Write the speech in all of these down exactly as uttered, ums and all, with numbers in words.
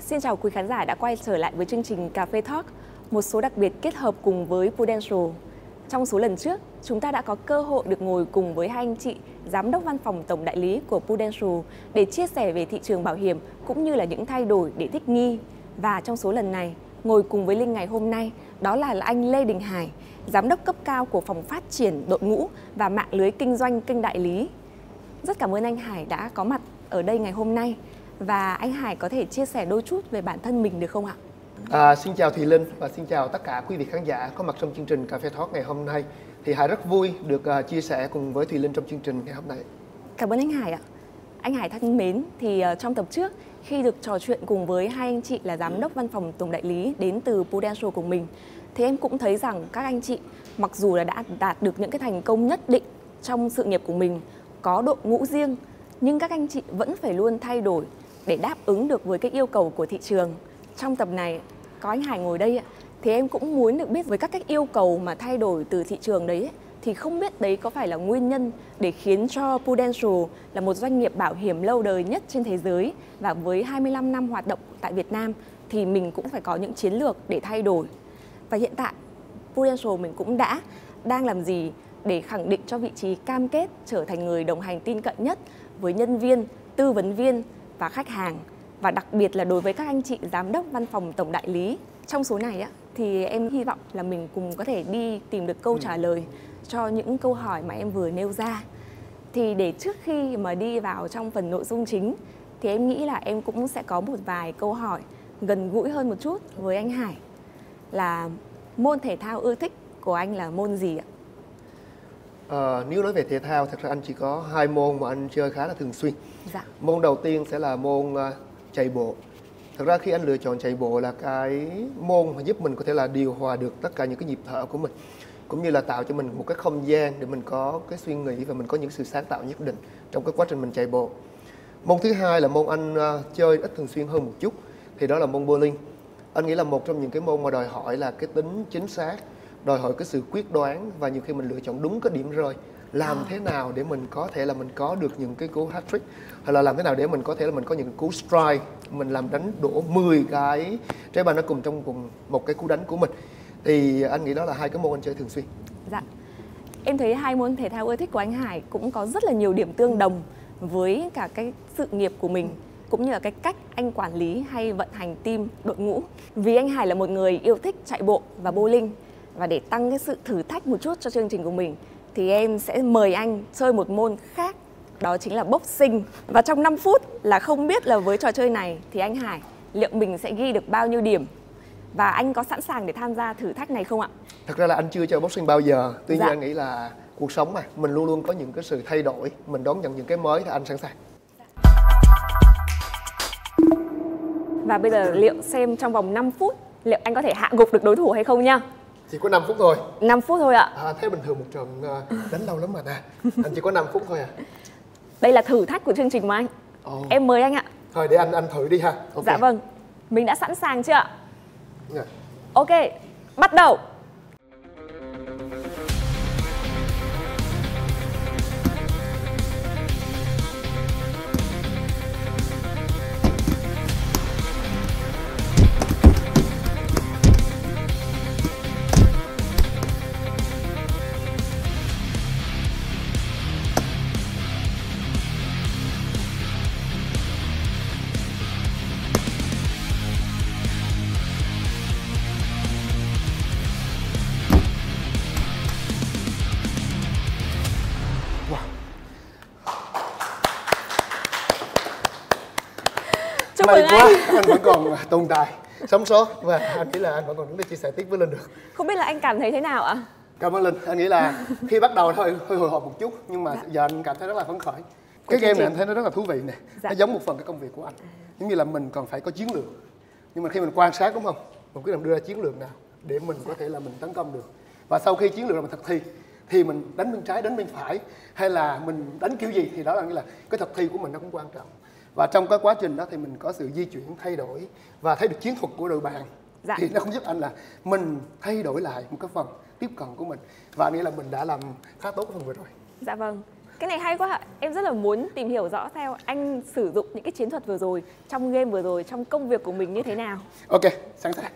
Xin chào quý khán giả đã quay trở lại với chương trình Cà phê Talk, một số đặc biệt kết hợp cùng với Prudential. Trong số lần trước, chúng ta đã có cơ hội được ngồi cùng với hai anh chị giám đốc văn phòng tổng đại lý của Prudential để chia sẻ về thị trường bảo hiểm cũng như là những thay đổi để thích nghi. Và trong số lần này, ngồi cùng với Linh ngày hôm nay, đó là anh Lê Đình Hải, giám đốc cấp cao của phòng phát triển đội ngũ và mạng lưới kinh doanh kênh đại lý. Rất cảm ơn anh Hải đã có mặt ở đây ngày hôm nay. Và anh Hải có thể chia sẻ đôi chút về bản thân mình được không ạ? À, xin chào Thùy Linh và xin chào tất cả quý vị khán giả có mặt trong chương trình Cà phê Talk ngày hôm nay. Thì Hải rất vui được uh, chia sẻ cùng với Thùy Linh trong chương trình ngày hôm nay. Cảm ơn anh Hải ạ. Anh Hải thân mến, thì uh, trong tập trước khi được trò chuyện cùng với hai anh chị là giám đốc văn phòng tổng đại lý đến từ Prudential của mình, thì em cũng thấy rằng các anh chị mặc dù là đã đạt được những cái thành công nhất định trong sự nghiệp của mình, có đội ngũ riêng, nhưng các anh chị vẫn phải luôn thay đổi để đáp ứng được với cái yêu cầu của thị trường. Trong tập này có anh Hải ngồi đây thì em cũng muốn được biết với các cách yêu cầu mà thay đổi từ thị trường đấy thì không biết đấy có phải là nguyên nhân để khiến cho Prudential là một doanh nghiệp bảo hiểm lâu đời nhất trên thế giới và với hai mươi lăm năm hoạt động tại Việt Nam thì mình cũng phải có những chiến lược để thay đổi. Và hiện tại Prudential mình cũng đã đang làm gì để khẳng định cho vị trí cam kết trở thành người đồng hành tin cậy nhất với nhân viên, tư vấn viên và khách hàng, và đặc biệt là đối với các anh chị giám đốc văn phòng tổng đại lý. Trong số này á, thì em hy vọng là mình cùng có thể đi tìm được câu trả lời cho những câu hỏi mà em vừa nêu ra. Thì để trước khi mà đi vào trong phần nội dung chính thì em nghĩ là em cũng sẽ có một vài câu hỏi gần gũi hơn một chút với anh Hải. Là môn thể thao ưa thích của anh là môn gì ạ? À, nếu nói về thể thao, thật ra anh chỉ có hai môn mà anh chơi khá là thường xuyên. Dạ. Môn đầu tiên sẽ là môn uh, chạy bộ. Thật ra khi anh lựa chọn chạy bộ là cái môn mà giúp mình có thể là điều hòa được tất cả những cái nhịp thở của mình, cũng như là tạo cho mình một cái không gian để mình có cái suy nghĩ và mình có những sự sáng tạo nhất định trong cái quá trình mình chạy bộ. Môn thứ hai là môn anh uh, chơi ít thường xuyên hơn một chút, thì đó là môn bowling. Anh nghĩ là một trong những cái môn mà đòi hỏi là cái tính chính xác, đòi hỏi cái sự quyết đoán và nhiều khi mình lựa chọn đúng cái điểm rơi. Làm thế nào để mình có thể là mình có được những cái cú hat-trick, hay là làm thế nào để mình có thể là mình có những cú strike, mình làm đánh đổ mười cái trái banh nó cùng trong cùng một cái cú đánh của mình. Thì anh nghĩ đó là hai cái môn anh chơi thường xuyên. Dạ. Em thấy hai môn thể thao ưa thích của anh Hải cũng có rất là nhiều điểm tương đồng với cả cái sự nghiệp của mình, cũng như là cái cách anh quản lý hay vận hành team, đội ngũ. Vì anh Hải là một người yêu thích chạy bộ và bowling, và để tăng cái sự thử thách một chút cho chương trình của mình thì em sẽ mời anh chơi một môn khác, đó chính là boxing. Và trong năm phút là không biết là với trò chơi này thì anh Hải liệu mình sẽ ghi được bao nhiêu điểm, và anh có sẵn sàng để tham gia thử thách này không ạ? Thật ra là anh chưa chơi boxing bao giờ. Tuy nhiên Dạ. anh nghĩ là cuộc sống mà mình luôn luôn có những cái sự thay đổi, mình đón nhận những cái mới thì anh sẵn sàng. Và bây giờ liệu xem trong vòng năm phút liệu anh có thể hạ gục được đối thủ hay không nha. Chỉ có năm phút thôi. năm phút thôi ạ. À, thế bình thường một trận đánh lâu lắm mà ta. Anh chỉ có năm phút thôi à. Đây là thử thách của chương trình mà anh. Oh. Em mời anh ạ. Thôi để anh anh thử đi ha. Okay. Dạ vâng. Mình đã sẵn sàng chưa ạ? Yeah. Ok, bắt đầu. Chúc May mừng quá, anh. anh vẫn còn tồn tại, sống sót và anh nghĩ là anh vẫn còn đứng để chia sẻ tiếp với Linh được. Không biết là anh cảm thấy thế nào ạ? Cảm ơn Linh, anh nghĩ là khi bắt đầu hơi hơi hồi hộp một chút, nhưng mà dạ. giờ anh cảm thấy rất là phấn khởi. Cái game này anh thấy nó rất là thú vị nè, dạ. Nó giống một phần cái công việc của anh. Giống như là mình còn phải có chiến lược, nhưng mà khi mình quan sát đúng không, mình quyết định đưa ra chiến lược nào để mình có thể là mình tấn công được. Và sau khi chiến lược là mình thực thi, thì mình đánh bên trái, đánh bên phải, hay là mình đánh kiểu gì thì đó là nghĩa là cái thực thi của mình nó cũng quan trọng. Và trong cái quá trình đó thì mình có sự di chuyển, thay đổi và thấy được chiến thuật của đội bạn. Dạ. Thì nó cũng giúp anh là mình thay đổi lại một cái phần tiếp cận của mình. Và anh nghĩ là mình đã làm khá tốt cái phần vừa rồi. Dạ vâng. Cái này hay quá ạ. Em rất là muốn tìm hiểu rõ theo anh sử dụng những cái chiến thuật vừa rồi, trong game vừa rồi, trong công việc của mình như thế nào. Ok, sẵn sàng.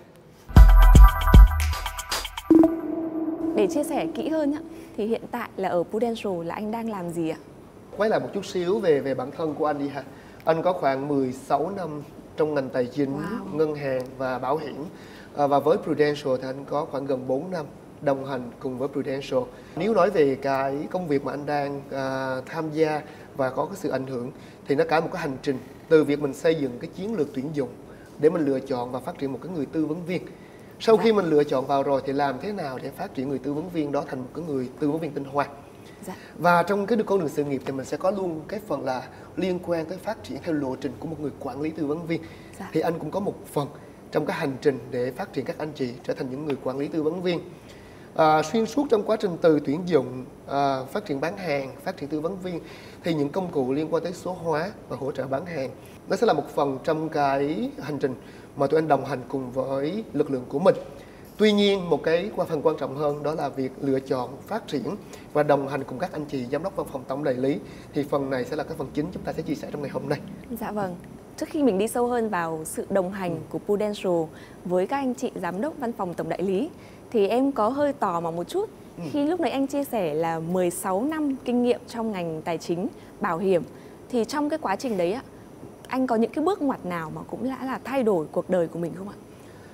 Để chia sẻ kỹ hơn á, thì hiện tại là ở Prudential là anh đang làm gì ạ? Quay lại một chút xíu về về bản thân của anh đi ha. Anh có khoảng mười sáu năm trong ngành tài chính, wow. ngân hàng và bảo hiểm. À, và với Prudential thì anh có khoảng gần bốn năm đồng hành cùng với Prudential. Nếu nói về cái công việc mà anh đang à, tham gia và có cái sự ảnh hưởng thì nó cả một cái hành trình từ việc mình xây dựng cái chiến lược tuyển dụng để mình lựa chọn và phát triển một cái người tư vấn viên. Sau khi mình lựa chọn vào rồi thì làm thế nào để phát triển người tư vấn viên đó thành một cái người tư vấn viên tinh hoa. Dạ. Và trong cái con đường sự nghiệp thì mình sẽ có luôn cái phần là liên quan tới phát triển theo lộ trình của một người quản lý tư vấn viên. Dạ. Thì anh cũng có một phần trong cái hành trình để phát triển các anh chị trở thành những người quản lý tư vấn viên. À, xuyên suốt trong quá trình từ tuyển dụng, à, phát triển bán hàng, phát triển tư vấn viên thì những công cụ liên quan tới số hóa và hỗ trợ bán hàng nó sẽ là một phần trong cái hành trình mà tụi anh đồng hành cùng với lực lượng của mình. Tuy nhiên một cái phần quan trọng hơn đó là việc lựa chọn, phát triển và đồng hành cùng các anh chị giám đốc văn phòng tổng đại lý. Thì phần này sẽ là cái phần chính chúng ta sẽ chia sẻ trong ngày hôm nay. Dạ vâng. Trước khi mình đi sâu hơn vào sự đồng hành của Prudential với các anh chị giám đốc văn phòng tổng đại lý thì em có hơi tò mò một chút ừ. khi lúc nãy anh chia sẻ là mười sáu năm kinh nghiệm trong ngành tài chính, bảo hiểm. Thì trong cái quá trình đấy anh có những cái bước ngoặt nào mà cũng đã là thay đổi cuộc đời của mình không ạ?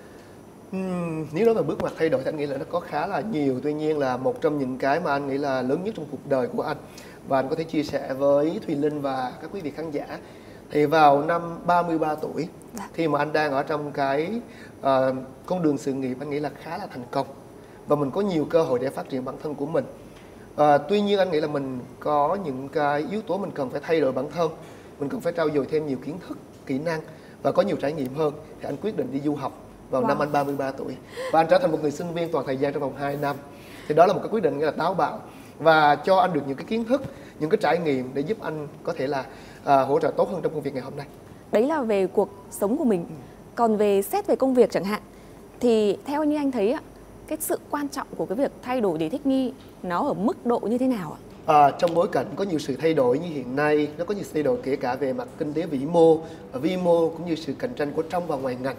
Uhm, nếu nói về bước ngoặt thay đổi thì anh nghĩ là nó có khá là nhiều. Tuy nhiên là một trong những cái mà anh nghĩ là lớn nhất trong cuộc đời của anh và anh có thể chia sẻ với Thùy Linh và các quý vị khán giả. Thì vào năm ba mươi ba tuổi, dạ. khi mà anh đang ở trong cái uh, con đường sự nghiệp anh nghĩ là khá là thành công và mình có nhiều cơ hội để phát triển bản thân của mình. Uh, tuy nhiên anh nghĩ là mình có những cái yếu tố mình cần phải thay đổi bản thân, mình cần phải trau dồi thêm nhiều kiến thức, kỹ năng và có nhiều trải nghiệm hơn. Thì anh quyết định đi du học vào wow. năm anh ba mươi ba tuổi và anh trở thành một người sinh viên toàn thời gian trong vòng hai năm. Thì đó là một cái quyết định rất là táo bạo và cho anh được những cái kiến thức, những cái trải nghiệm để giúp anh có thể là à, hỗ trợ tốt hơn trong công việc ngày hôm nay. Đấy là về cuộc sống của mình. Ừ. Còn về xét về công việc chẳng hạn thì theo như anh thấy cái sự quan trọng của cái việc thay đổi để thích nghi nó ở mức độ như thế nào ạ? À, trong bối cảnh có nhiều sự thay đổi như hiện nay, nó có nhiều sự thay đổi kể cả về mặt kinh tế vĩ mô, vi mô cũng như sự cạnh tranh của trong và ngoài ngành.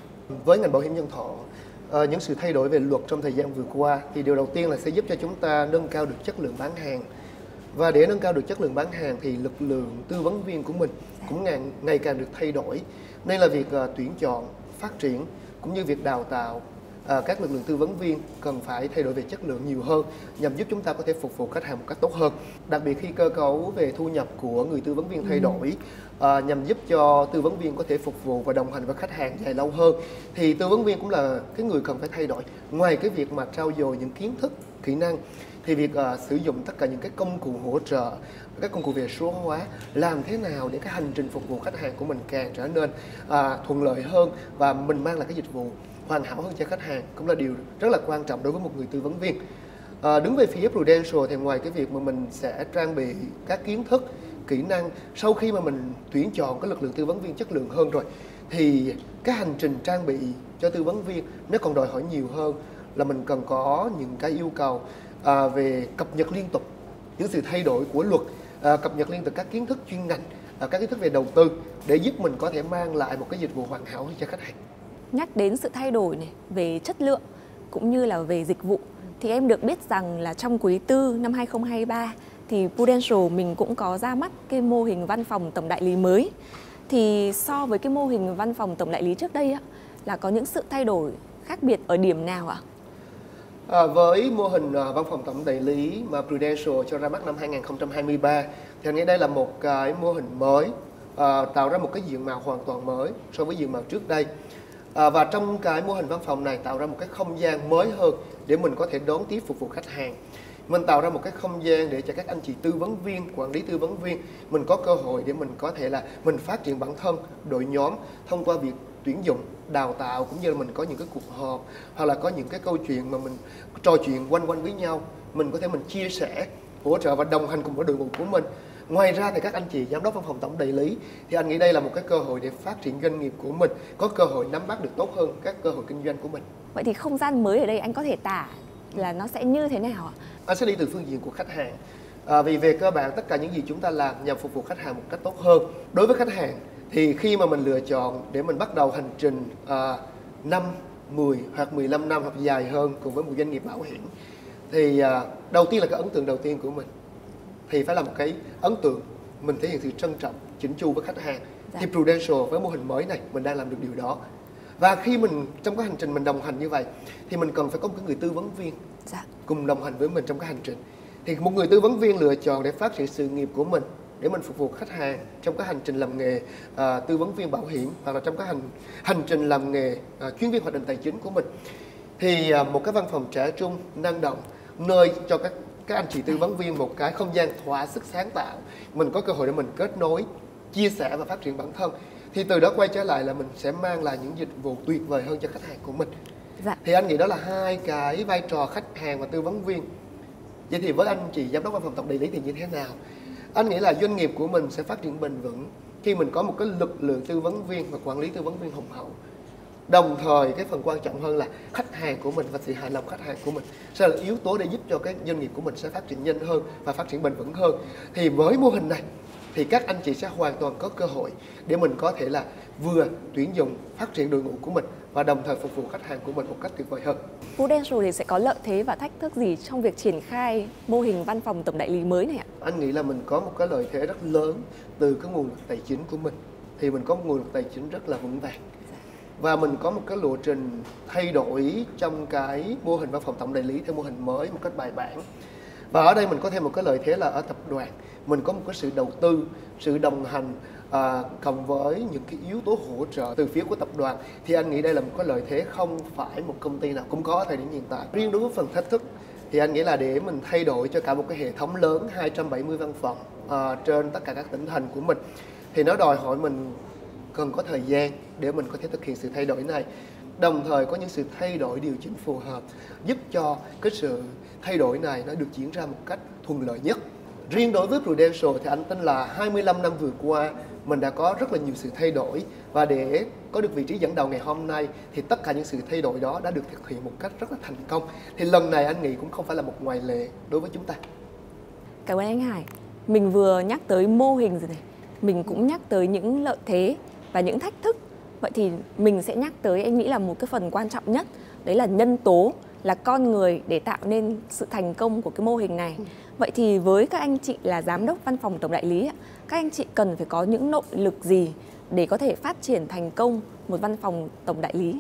Với ngành bảo hiểm nhân thọ, à, những sự thay đổi về luật trong thời gian vừa qua thì điều đầu tiên là sẽ giúp cho chúng ta nâng cao được chất lượng bán hàng. Và để nâng cao được chất lượng bán hàng thì lực lượng tư vấn viên của mình cũng ngày, ngày càng được thay đổi. Nên là việc uh, tuyển chọn, phát triển cũng như việc đào tạo uh, các lực lượng tư vấn viên cần phải thay đổi về chất lượng nhiều hơn nhằm giúp chúng ta có thể phục vụ khách hàng một cách tốt hơn. Đặc biệt khi cơ cấu về thu nhập của người tư vấn viên thay đổi uh, nhằm giúp cho tư vấn viên có thể phục vụ và đồng hành với khách hàng dài lâu hơn thì tư vấn viên cũng là cái người cần phải thay đổi. Ngoài cái việc mà trau dồi những kiến thức, kỹ năng thì việc uh, sử dụng tất cả những cái công cụ hỗ trợ, các công cụ về số hóa làm thế nào để cái hành trình phục vụ khách hàng của mình càng trở nên uh, thuận lợi hơn và mình mang lại cái dịch vụ hoàn hảo hơn cho khách hàng cũng là điều rất là quan trọng đối với một người tư vấn viên. Uh, đứng về phía Prudential thì ngoài cái việc mà mình sẽ trang bị các kiến thức, kỹ năng sau khi mà mình tuyển chọn cái lực lượng tư vấn viên chất lượng hơn rồi thì cái hành trình trang bị cho tư vấn viên nó còn đòi hỏi nhiều hơn là mình cần có những cái yêu cầu À, về cập nhật liên tục những sự thay đổi của luật, à, cập nhật liên tục các kiến thức chuyên ngành, à, các kiến thức về đầu tư để giúp mình có thể mang lại một cái dịch vụ hoàn hảo cho khách hàng. Nhắc đến sự thay đổi này về chất lượng cũng như là về dịch vụ thì em được biết rằng là trong quý tư năm hai không hai ba thì Prudential mình cũng có ra mắt cái mô hình văn phòng tổng đại lý mới. Thì so với cái mô hình văn phòng tổng đại lý trước đây á, là có những sự thay đổi khác biệt ở điểm nào ạ? À, với mô hình uh, văn phòng tổng đại lý mà Prudential cho ra mắt năm hai không hai ba thì anh nghĩ đây là một cái mô hình mới, uh, tạo ra một cái diện mạo hoàn toàn mới so với diện mạo trước đây. Uh, và trong cái mô hình văn phòng này tạo ra một cái không gian mới hơn để mình có thể đón tiếp phục vụ khách hàng. Mình tạo ra một cái không gian để cho các anh chị tư vấn viên, quản lý tư vấn viên mình có cơ hội để mình có thể là mình phát triển bản thân, đội nhóm thông qua việc tuyển dụng, đào tạo cũng như là mình có những cái cuộc họp hoặc là có những cái câu chuyện mà mình trò chuyện quanh quanh với nhau, mình có thể mình chia sẻ, hỗ trợ và đồng hành cùng với đội ngũ của mình. Ngoài ra thì các anh chị giám đốc văn phòng tổng đại lý thì anh nghĩ đây là một cái cơ hội để phát triển doanh nghiệp của mình, có cơ hội nắm bắt được tốt hơn các cơ hội kinh doanh của mình. Vậy thì không gian mới ở đây anh có thể tả là nó sẽ như thế nào ạ? Anh sẽ đi từ phương diện của khách hàng. À, vì về cơ bản tất cả những gì chúng ta làm nhằm phục vụ khách hàng một cách tốt hơn. Đối với khách hàng thì khi mà mình lựa chọn để mình bắt đầu hành trình à, năm, mười hoặc mười lăm năm hoặc dài hơn cùng với một doanh nghiệp bảo hiểm, thì à, đầu tiên là cái ấn tượng đầu tiên của mình thì phải là một cái ấn tượng mình thể hiện sự trân trọng, chỉnh chu với khách hàng. Dạ. Thì Prudential với mô hình mới này mình đang làm được điều đó. Và khi mình trong cái hành trình mình đồng hành như vậy thì mình cần phải có một cái người tư vấn viên dạ. cùng đồng hành với mình trong cái hành trình. Thì một người tư vấn viên lựa chọn để phát triển sự nghiệp của mình, để mình phục vụ khách hàng trong cái hành trình làm nghề à, tư vấn viên bảo hiểm, hoặc là trong cái hành hành trình làm nghề à, chuyên viên hoạch định tài chính của mình, thì à, một cái văn phòng trẻ trung năng động, nơi cho các các anh chị tư vấn viên một cái không gian thỏa sức sáng tạo, mình có cơ hội để mình kết nối, chia sẻ và phát triển bản thân, thì từ đó quay trở lại là mình sẽ mang lại những dịch vụ tuyệt vời hơn cho khách hàng của mình. Dạ. Thì anh nghĩ đó là hai cái vai trò khách hàng và tư vấn viên. Vậy thì với anh chị giám đốc văn phòng tổng đại lý thì như thế nào? Anh nghĩ là doanh nghiệp của mình sẽ phát triển bền vững khi mình có một cái lực lượng tư vấn viên và quản lý tư vấn viên hùng hậu. Đồng thời cái phần quan trọng hơn là khách hàng của mình và sự hài lòng khách hàng của mình sẽ là yếu tố để giúp cho cái doanh nghiệp của mình sẽ phát triển nhanh hơn và phát triển bền vững hơn. Thì với mô hình này thì các anh chị sẽ hoàn toàn có cơ hội để mình có thể là vừa tuyển dụng, phát triển đội ngũ của mình và đồng thời phục vụ khách hàng của mình một cách tuyệt vời hơn. Prudential thì sẽ có lợi thế và thách thức gì trong việc triển khai mô hình văn phòng tổng đại lý mới này ạ? Anh nghĩ là mình có một cái lợi thế rất lớn từ cái nguồn lực tài chính của mình. Thì mình có một nguồn lực tài chính rất là vững vàng. Và mình có một cái lộ trình thay đổi trong cái mô hình văn phòng tổng đại lý theo mô hình mới một cách bài bản. Và ở đây mình có thêm một cái lợi thế là ở tập đoàn mình có một cái sự đầu tư, sự đồng hành à, cộng với những cái yếu tố hỗ trợ từ phía của tập đoàn, thì anh nghĩ đây là một cái lợi thế không phải một công ty nào cũng có ở thời điểm hiện tại. Riêng đối với phần thách thức thì anh nghĩ là để mình thay đổi cho cả một cái hệ thống lớn hai trăm bảy mươi văn phòng à, trên tất cả các tỉnh thành của mình, thì nó đòi hỏi mình cần có thời gian để mình có thể thực hiện sự thay đổi này, đồng thời có những sự thay đổi điều chỉnh phù hợp giúp cho cái sự thay đổi này nó được diễn ra một cách thuận lợi nhất. Riêng đối với Prudential thì anh tin là hai mươi lăm năm vừa qua mình đã có rất là nhiều sự thay đổi, và để có được vị trí dẫn đầu ngày hôm nay thì tất cả những sự thay đổi đó đã được thực hiện một cách rất là thành công. Thì lần này anh nghĩ cũng không phải là một ngoại lệ đối với chúng ta. Cảm ơn anh Hải. Mình vừa nhắc tới mô hình rồi này, mình cũng nhắc tới những lợi thế và những thách thức. Vậy thì mình sẽ nhắc tới, anh nghĩ là một cái phần quan trọng nhất, đấy là nhân tố, là con người để tạo nên sự thành công của cái mô hình này. Vậy thì với các anh chị là giám đốc văn phòng tổng đại lý, các anh chị cần phải có những nội lực gì để có thể phát triển thành công một văn phòng tổng đại lý?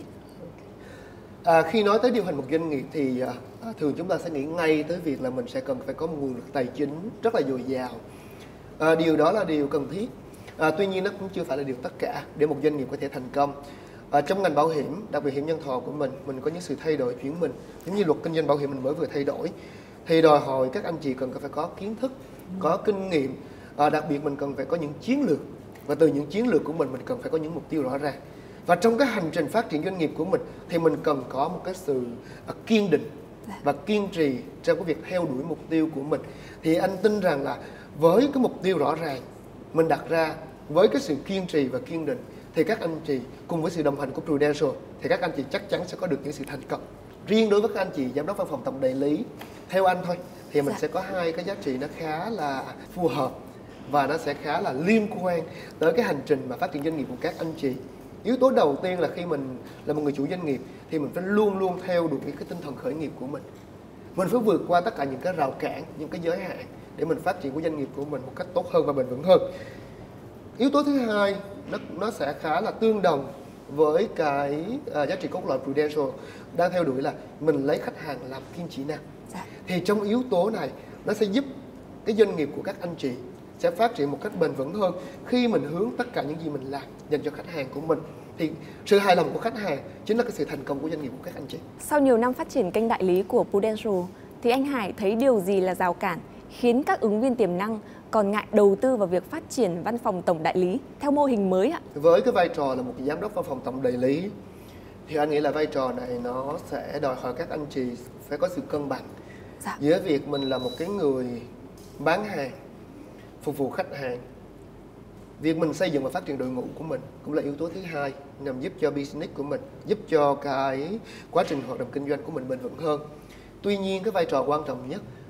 À, khi nói tới điều hành một doanh nghiệp thì à, thường chúng ta sẽ nghĩ ngay tới việc là mình sẽ cần phải có một nguồn lực tài chính rất là dồi dào. À, điều đó là điều cần thiết. À, tuy nhiên nó cũng chưa phải là điều tất cả để một doanh nghiệp có thể thành công. À, trong ngành bảo hiểm, đặc biệt hiểm nhân thọ của mình, mình có những sự thay đổi chuyển mình, giống như luật kinh doanh bảo hiểm mình mới vừa thay đổi, thì đòi hỏi các anh chị cần phải có kiến thức, có kinh nghiệm, à, đặc biệt mình cần phải có những chiến lược, và từ những chiến lược của mình mình cần phải có những mục tiêu rõ ràng. Và trong cái hành trình phát triển doanh nghiệp của mình thì mình cần có một cái sự à, kiên định và kiên trì trong cái việc theo đuổi mục tiêu của mình. Thì anh tin rằng là với cái mục tiêu rõ ràng mình đặt ra, với cái sự kiên trì và kiên định, thì các anh chị cùng với sự đồng hành của Prudential thì các anh chị chắc chắn sẽ có được những sự thành công. Riêng đối với các anh chị giám đốc văn phòng tổng đại lý, theo anh thôi, thì mình dạ. sẽ có hai cái giá trị nó khá là phù hợp và nó sẽ khá là liên quan tới cái hành trình mà phát triển doanh nghiệp của các anh chị. Yếu tố đầu tiên là khi mình là một người chủ doanh nghiệp thì mình phải luôn luôn theo đuổi cái tinh thần khởi nghiệp của mình. Mình phải vượt qua tất cả những cái rào cản, những cái giới hạn để mình phát triển của doanh nghiệp của mình một cách tốt hơn và bền vững hơn. Yếu tố thứ hai nó, nó sẽ khá là tương đồng với cái uh, giá trị cốt lõi Prudential đang theo đuổi là mình lấy khách hàng làm kim chỉ nam. Dạ. Thì trong yếu tố này nó sẽ giúp cái doanh nghiệp của các anh chị sẽ phát triển một cách bền vững hơn khi mình hướng tất cả những gì mình làm dành cho khách hàng của mình. Thì sự hài lòng của khách hàng chính là cái sự thành công của doanh nghiệp của các anh chị. Sau nhiều năm phát triển kênh đại lý của Prudential thì anh Hải thấy điều gì là rào cản khiến các ứng viên tiềm năng còn ngại đầu tư vào việc phát triển văn phòng tổng đại lý theo mô hình mới ạ? Với cái vai trò là một giám đốc văn phòng tổng đại lý thì anh nghĩ là vai trò này nó sẽ đòi hỏi các anh chị phải có sự cân bằng dạ. giữa việc mình là một cái người bán hàng, phục vụ khách hàng. Việc mình xây dựng và phát triển đội ngũ của mình cũng là yếu tố thứ hai nhằm giúp cho business của mình, giúp cho cái quá trình hoạt động kinh doanh của mình bền vững hơn. Tuy nhiên cái vai trò quan trọng nhất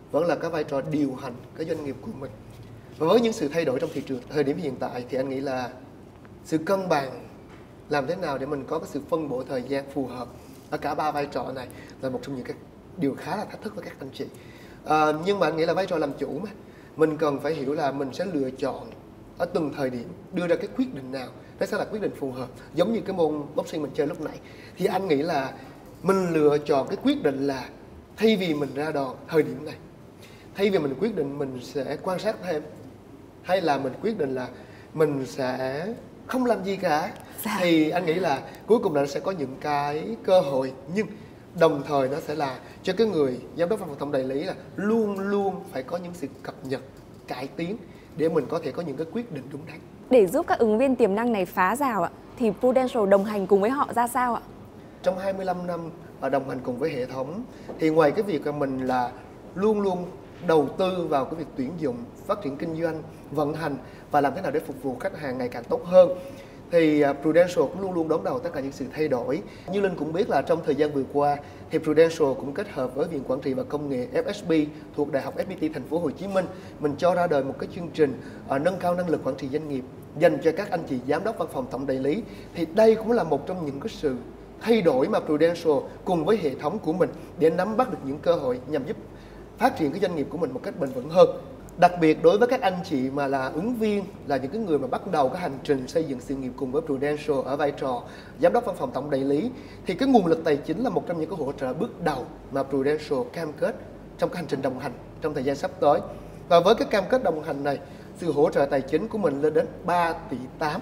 vẫn là cái vai trò điều hành cái doanh nghiệp của mình. Và với những sự thay đổi trong thị trường thời điểm hiện tại thì anh nghĩ là sự cân bằng, làm thế nào để mình có cái sự phân bổ thời gian phù hợp ở cả ba vai trò này là một trong những cái điều khá là thách thức với các anh chị. À, nhưng mà anh nghĩ là vai trò làm chủ mà mình cần phải hiểu là mình sẽ lựa chọn ở từng thời điểm đưa ra cái quyết định nào nó sẽ là quyết định phù hợp. Giống như cái môn boxing mình chơi lúc nãy thì anh nghĩ là mình lựa chọn cái quyết định là thay vì mình ra đòn thời điểm này, thay vì mình quyết định mình sẽ quan sát thêm, hay là mình quyết định là mình sẽ không làm gì cả, Dạ. thì anh nghĩ là cuối cùng là nó sẽ có những cái cơ hội, nhưng đồng thời nó sẽ là cho cái người giám đốc văn phòng tổng đại lý là luôn luôn phải có những sự cập nhật, cải tiến để mình có thể có những cái quyết định đúng đắn. Để giúp các ứng viên tiềm năng này phá rào ạ, thì Prudential đồng hành cùng với họ ra sao ạ? Trong hai mươi lăm năm và đồng hành cùng với hệ thống thì ngoài cái việc là mình là luôn luôn đầu tư vào cái việc tuyển dụng, phát triển kinh doanh, vận hành và làm thế nào để phục vụ khách hàng ngày càng tốt hơn, thì Prudential cũng luôn luôn đón đầu tất cả những sự thay đổi. Như Linh cũng biết là trong thời gian vừa qua thì Prudential cũng kết hợp với Viện Quản trị và Công nghệ ép ét bê thuộc Đại học ép pê tê Thành phố Hồ Chí Minh, mình cho ra đời một cái chương trình uh, nâng cao năng lực quản trị doanh nghiệp dành cho các anh chị giám đốc văn phòng tổng đại lý. Thì đây cũng là một trong những cái sự thay đổi mà Prudential cùng với hệ thống của mình để nắm bắt được những cơ hội nhằm giúp phát triển cái doanh nghiệp của mình một cách bền vững hơn. Đặc biệt đối với các anh chị mà là ứng viên, là những cái người mà bắt đầu cái hành trình xây dựng sự nghiệp cùng với Prudential ở vai trò giám đốc văn phòng tổng đại lý, thì cái nguồn lực tài chính là một trong những cái hỗ trợ bước đầu mà Prudential cam kết trong cái hành trình đồng hành trong thời gian sắp tới. Và với cái cam kết đồng hành này, sự hỗ trợ tài chính của mình lên đến ba tỷ tám.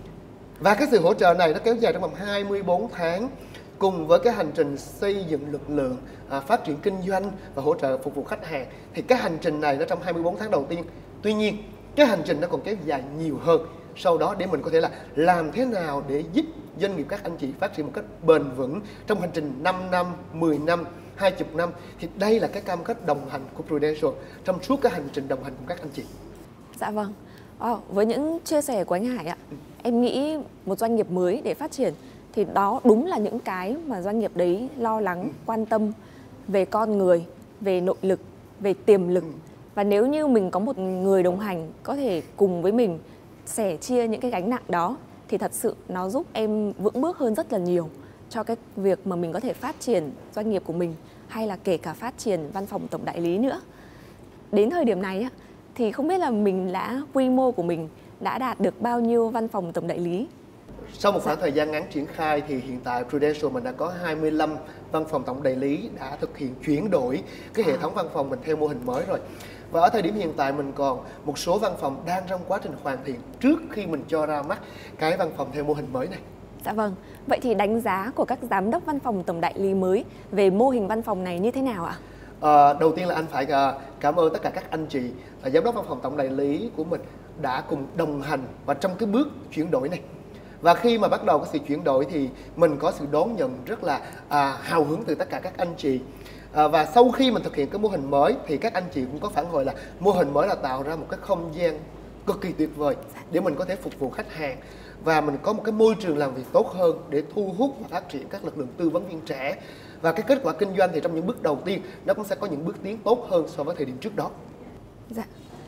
Và cái sự hỗ trợ này nó kéo dài trong vòng hai mươi bốn tháng, cùng với cái hành trình xây dựng lực lượng, à, phát triển kinh doanh và hỗ trợ phục vụ khách hàng. Thì cái hành trình này nó trong hai mươi bốn tháng đầu tiên. Tuy nhiên, cái hành trình nó còn kéo dài nhiều hơn sau đó để mình có thể là làm thế nào để giúp doanh nghiệp các anh chị phát triển một cách bền vững trong hành trình năm năm, mười năm, hai mươi năm. Thì đây là cái cam kết đồng hành của Prudential trong suốt cái hành trình đồng hành cùng các anh chị. Dạ vâng. Oh, với những chia sẻ của anh Hải ạ, em nghĩ một doanh nghiệp mới để phát triển thì đó đúng là những cái mà doanh nghiệp đấy lo lắng, quan tâm về con người, về nội lực, về tiềm lực. Và nếu như mình có một người đồng hành có thể cùng với mình sẻ chia những cái gánh nặng đó thì thật sự nó giúp em vững bước hơn rất là nhiều cho cái việc mà mình có thể phát triển doanh nghiệp của mình, hay là kể cả phát triển văn phòng tổng đại lý nữa. Đến thời điểm này thì không biết là mình đã, quy mô của mình đã đạt được bao nhiêu văn phòng tổng đại lý? Sau một khoảng thời gian ngắn triển khai thì hiện tại Prudential mình đã có hai mươi lăm văn phòng tổng đại lý đã thực hiện chuyển đổi cái hệ thống văn phòng mình theo mô hình mới rồi. Và ở thời điểm hiện tại mình còn một số văn phòng đang trong quá trình hoàn thiện trước khi mình cho ra mắt cái văn phòng theo mô hình mới này. Dạ vâng. Vậy thì đánh giá của các giám đốc văn phòng tổng đại lý mới về mô hình văn phòng này như thế nào ạ? À, đầu tiên là anh phải cảm ơn tất cả các anh chị giám đốc văn phòng tổng đại lý của mình đã cùng đồng hành và trong cái bước chuyển đổi này. Và khi mà bắt đầu cái sự chuyển đổi thì mình có sự đón nhận rất là à, hào hứng từ tất cả các anh chị. À, và sau khi mình thực hiện cái mô hình mới thì các anh chị cũng có phản hồi là mô hình mới là tạo ra một cái không gian cực kỳ tuyệt vời để mình có thể phục vụ khách hàng, và mình có một cái môi trường làm việc tốt hơn để thu hút và phát triển các lực lượng tư vấn viên trẻ. Và cái kết quả kinh doanh thì trong những bước đầu tiên nó cũng sẽ có những bước tiến tốt hơn so với thời điểm trước đó. Dạ.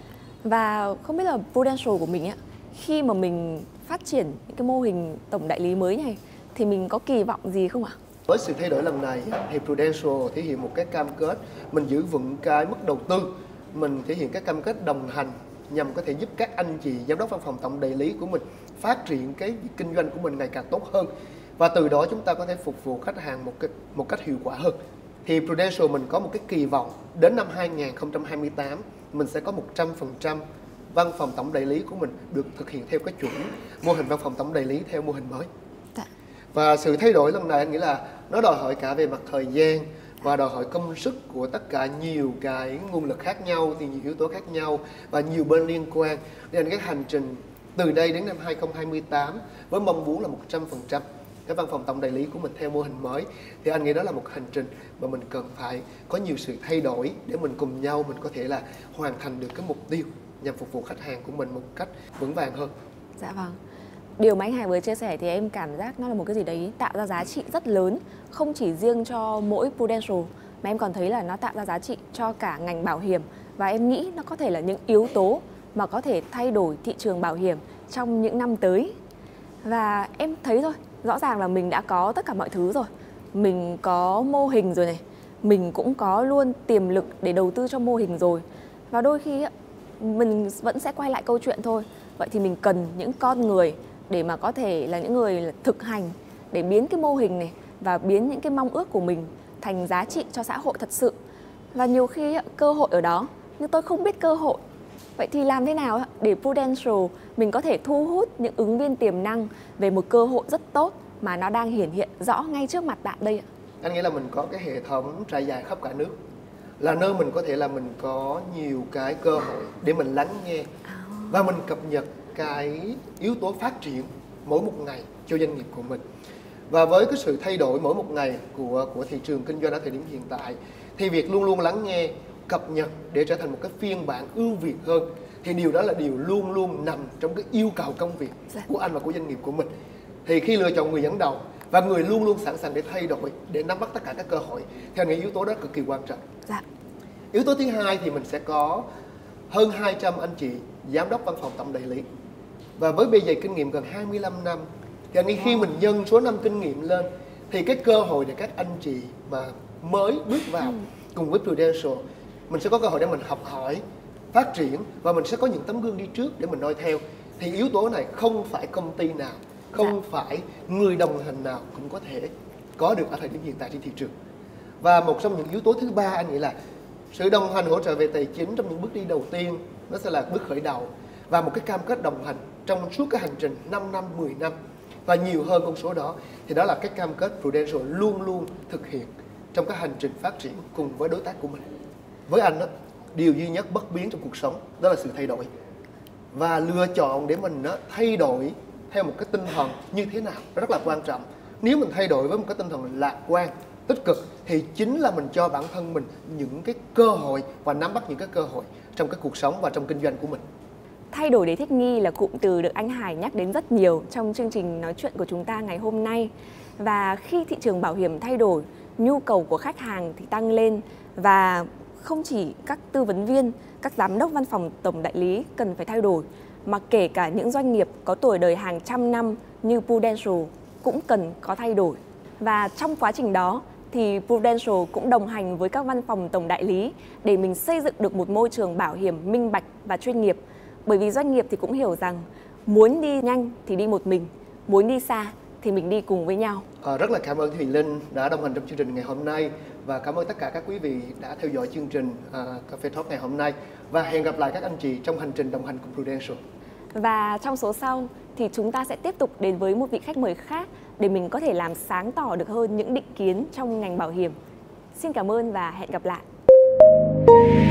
Và không biết là Prudential của mình ấy, khi mà mình phát triển những cái mô hình tổng đại lý mới này thì mình có kỳ vọng gì không ạ? Với sự thay đổi lần này thì Prudential thể hiện một cái cam kết mình giữ vững cái mức đầu tư, mình thể hiện cái cam kết đồng hành nhằm có thể giúp các anh chị giám đốc văn phòng tổng đại lý của mình phát triển cái kinh doanh của mình ngày càng tốt hơn, và từ đó chúng ta có thể phục vụ khách hàng một cách một cách hiệu quả hơn. Thì Prudential mình có một cái kỳ vọng đến năm hai nghìn không trăm hai mươi tám mình sẽ có một trăm phần trăm văn phòng tổng đại lý của mình được thực hiện theo cái chuẩn mô hình văn phòng tổng đại lý theo mô hình mới. Dạ. Và sự thay đổi lần này anh nghĩ là nó đòi hỏi cả về mặt thời gian và đòi hỏi công sức của tất cả nhiều cái nguồn lực khác nhau, thì nhiều yếu tố khác nhau và nhiều bên liên quan. Nên cái hành trình từ đây đến năm hai nghìn không trăm hai mươi tám với mong muốn là một trăm phần trăm cái văn phòng tổng đại lý của mình theo mô hình mới, thì anh nghĩ đó là một hành trình mà mình cần phải có nhiều sự thay đổi để mình cùng nhau mình có thể là hoàn thành được cái mục tiêu nhằm phục vụ khách hàng của mình một cách vững vàng hơn. Dạ vâng. Điều mà anh Hải vừa chia sẻ thì em cảm giác nó là một cái gì đấy tạo ra giá trị rất lớn, không chỉ riêng cho mỗi Prudential mà em còn thấy là nó tạo ra giá trị cho cả ngành bảo hiểm, và em nghĩ nó có thể là những yếu tố mà có thể thay đổi thị trường bảo hiểm trong những năm tới. Và em thấy thôi, rõ ràng là mình đã có tất cả mọi thứ rồi. Mình có mô hình rồi này, mình cũng có luôn tiềm lực để đầu tư cho mô hình rồi. Và đôi khi mình vẫn sẽ quay lại câu chuyện thôi. Vậy thì mình cần những con người để mà có thể là những người thực hành, để biến cái mô hình này và biến những cái mong ước của mình thành giá trị cho xã hội thật sự. Và nhiều khi cơ hội ở đó, nhưng tôi không biết cơ hội. Vậy thì làm thế nào để Prudential mình có thể thu hút những ứng viên tiềm năng về một cơ hội rất tốt mà nó đang hiển hiện rõ ngay trước mặt bạn đây ạ? Anh nghĩ là mình có cái hệ thống trải dài khắp cả nước, là nơi mình có thể là mình có nhiều cái cơ hội để mình lắng nghe và mình cập nhật cái yếu tố phát triển mỗi một ngày cho doanh nghiệp của mình. Và với cái sự thay đổi mỗi một ngày của của thị trường kinh doanh ở thời điểm hiện tại, thì việc luôn luôn lắng nghe, cập nhật để trở thành một cái phiên bản ưu việt hơn, thì điều đó là điều luôn luôn nằm trong cái yêu cầu công việc của anh và của doanh nghiệp của mình. Thì khi lựa chọn người dẫn đầu và người luôn luôn sẵn sàng để thay đổi, để nắm bắt tất cả các cơ hội, thì anh nghĩ yếu tố đó cực kỳ quan trọng. Dạ. Yếu tố thứ hai thì mình sẽ có hơn hai trăm anh chị giám đốc văn phòng tổng đại lý. Và với bề dày kinh nghiệm gần hai mươi lăm năm, thì anh nghĩ khi mình nhân số năm kinh nghiệm lên, thì cái cơ hội để các anh chị mà mới bước vào ừ. cùng với Prudential, mình sẽ có cơ hội để mình học hỏi, phát triển, và mình sẽ có những tấm gương đi trước để mình noi theo. Thì yếu tố này không phải công ty nào, không dạ. phải người đồng hành nào cũng có thể có được ở thời điểm hiện tại trên thị trường. Và một trong những yếu tố thứ ba anh nghĩ là sự đồng hành hỗ trợ về tài chính trong những bước đi đầu tiên, nó sẽ là bước khởi đầu, và một cái cam kết đồng hành trong suốt cái hành trình năm năm, mười năm và nhiều hơn con số đó, thì đó là cái cam kết Prudential luôn luôn thực hiện trong cái hành trình phát triển cùng với đối tác của mình. Với anh đó, điều duy nhất bất biến trong cuộc sống đó là sự thay đổi, và lựa chọn để mình đó, thay đổi theo một cái tinh thần như thế nào rất là quan trọng. Nếu mình thay đổi với một cái tinh thần lạc quan, tích cực, thì chính là mình cho bản thân mình những cái cơ hội và nắm bắt những cái cơ hội trong cái cuộc sống và trong kinh doanh của mình. Thay đổi để thích nghi là cụm từ được anh Hải nhắc đến rất nhiều trong chương trình nói chuyện của chúng ta ngày hôm nay. Và khi thị trường bảo hiểm thay đổi, nhu cầu của khách hàng thì tăng lên, và không chỉ các tư vấn viên, các giám đốc văn phòng tổng đại lý cần phải thay đổi, mà kể cả những doanh nghiệp có tuổi đời hàng trăm năm như Prudential cũng cần có thay đổi. Và trong quá trình đó thì Prudential cũng đồng hành với các văn phòng tổng đại lý để mình xây dựng được một môi trường bảo hiểm minh bạch và chuyên nghiệp. Bởi vì doanh nghiệp thì cũng hiểu rằng muốn đi nhanh thì đi một mình, muốn đi xa thì mình đi cùng với nhau. À, rất là cảm ơn Thùy Linh đã đồng hành trong chương trình ngày hôm nay, và cảm ơn tất cả các quý vị đã theo dõi chương trình uh, Cafe Talk ngày hôm nay, và hẹn gặp lại các anh chị trong hành trình đồng hành cùng Prudential. Và trong số sau thì chúng ta sẽ tiếp tục đến với một vị khách mời khác để mình có thể làm sáng tỏ được hơn những định kiến trong ngành bảo hiểm. Xin cảm ơn và hẹn gặp lại.